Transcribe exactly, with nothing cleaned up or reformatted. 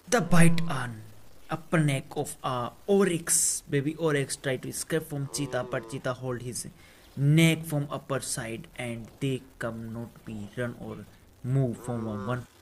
The bite on upper neck of a oryx. Baby oryx tried to escape from cheetah, but cheetah hold his neck from upper side, and they come not be run or move from one